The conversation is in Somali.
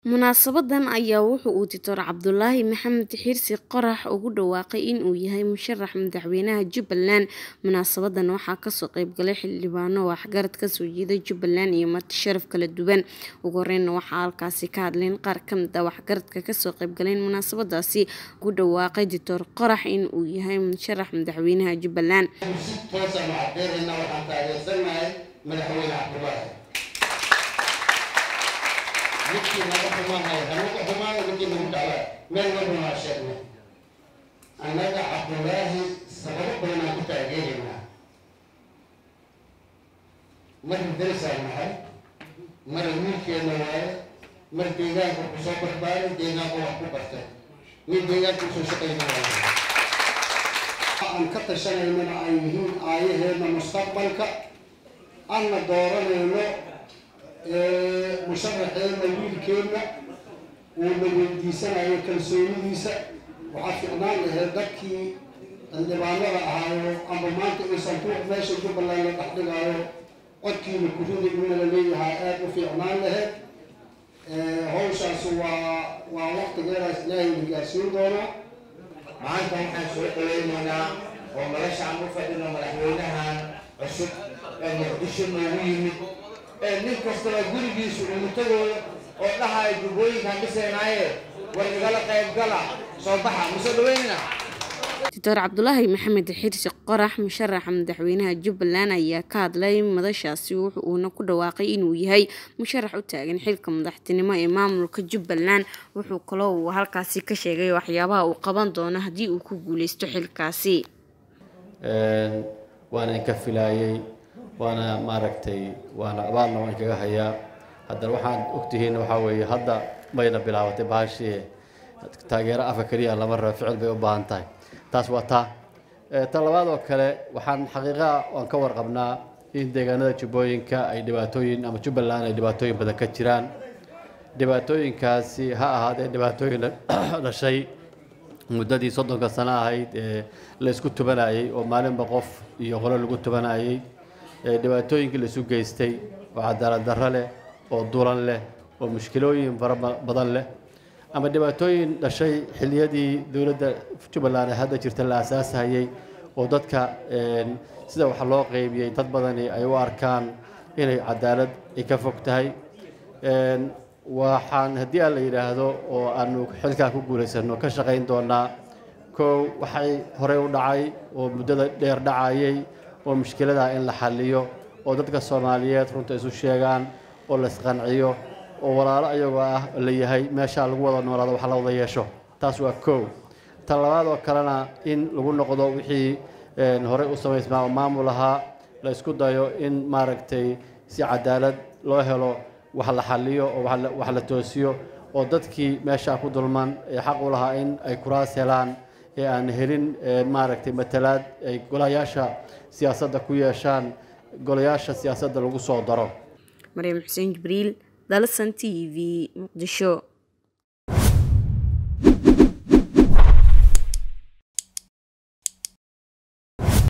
Munaasabadan ayaa wuxuu Dr. Cabdulaahi Maxamed Xirsi Qorax ugu dhawaaqay in uu yahay musharax madaxweynaha Jubbaland. Munaasabadan waxaa ka soo qayb galay xildhibaano waxgarad ka soo jeeda Jubbaland iyo marti sharaf kala duwan. Ugu horreyn waxaa halkaasi ka hadleen qaar ka mid ah waxgaradka ka soo qayb galay munaasabadaasi ugu dhawaaqay Dr. Qorax in uu yahay musharax madaxweynaha Jubbaland. Mungkin ada pemahaman, kalau pemahaman mungkin mendapat, memang masyarakat. Anak Abdullahi sebab pernah kita gini mana, mereka sama, mereka mungkin mana, mereka dengan kursus berbalik dengan waktu pasti, ini dengan kursus seperti mana. Angkat tersanai mana ayah mustaqbal ka, anak dorang ini. مشرحين مليل كينا ومن ديسان أي كلسوني ديسا وحفظنا لهذاكي اللي بعنا هاي أما ما تقصد ماشي جب الله يتحدث هاي أكيد من كتود من اللي هاي وفي عمان له هو شخص ووقت غير إسلامي الجاسين دونا maanta waxaan soo dhaweynaynaa oo nolosha aan u fadhino madaxweynahan cusub ee muqdisho noogu yimid nin kastaba gurigiisu cuntadood oo dhahay jubbooyinkan dhisaynaayee war igala qayb gala soo baxa muso dhaweynina. Dr. Cabdulaahi Maxamed Xirsi Qorax musharaxa madaxweynaha Jubbaland ayaa ka hadlay madashaasi wuxuuna ku dhawaaqay inuu yahay musharax u taagan xilka madaxtinimo ee maamulka Jubbaland. Wuxuu kaloo halkaasi ka sheegay waxyaabaha uu qaban doono haddii uu ku guuleysto xilkaasi. waana ka filayay waana maaragtay waana abaalna waan kaga hayaa haddana waxaan ogtihiin waxa weeye hadda mayna bilaabatay baashii taageero afka kaliya lama rabo ficil bay u baahan tahay taas waa ta labaad oo kale waxaan xaqiiqa aan ka warqabnaa in deegaanada jubbooyinka ay dhibaatooyin ama Jubbaland ay dhibaatooyin badan ka jiraan dhibaatooyinkaasi ha ahaadee dhibaatooyin dhashay muddadii 30 sano ahayd la isku tubanayay oo maalinba qof iyo qolo lagu tubanayay dhibaatooyinkii la isu geystay oo cadaalad darro leh oo dulan leh oo mushkilooyin fara badan leh ama dhibaatooyin dhashay xilliyadii dawladda Jubbaland hadda jirta la aasaasayay oo dadka sida wax loo qaybiyay dad badan ay u arkaan inay cadaalad ka fog tahay waxaan haddii la yiraahdo oo aanu xilka ku guuleysano ka shaqeyn doonaa koow waxay hore u dhacay oo muddada dheer dhacayay oo mushkilada in la xalliyo oo dadka Soomaaliyeed runta isu sheegaan oo la isqanciyo oo walaalo ayaga ah la yahay meesha lagu wada noolaado wax la wada yeesho taas waa koow tan labaad oo kalena in lagu noqdo wixii hore u sameysmaa maamulaha la isku dayo in maaragtay si cadaalad loo helo wax la xalliyo oo wax la toosiyo oo dadkii meesha ku dulman ee xaq u lahaa in ay kuraas helaan ee aan helin maaragtay matalaad ay golayaasha siyaasadda ku yeeshaan golayaasha siyaasadda lagu soo daro. Maryam Xuseen Jibriil, Dalsan TV, Muqdisho.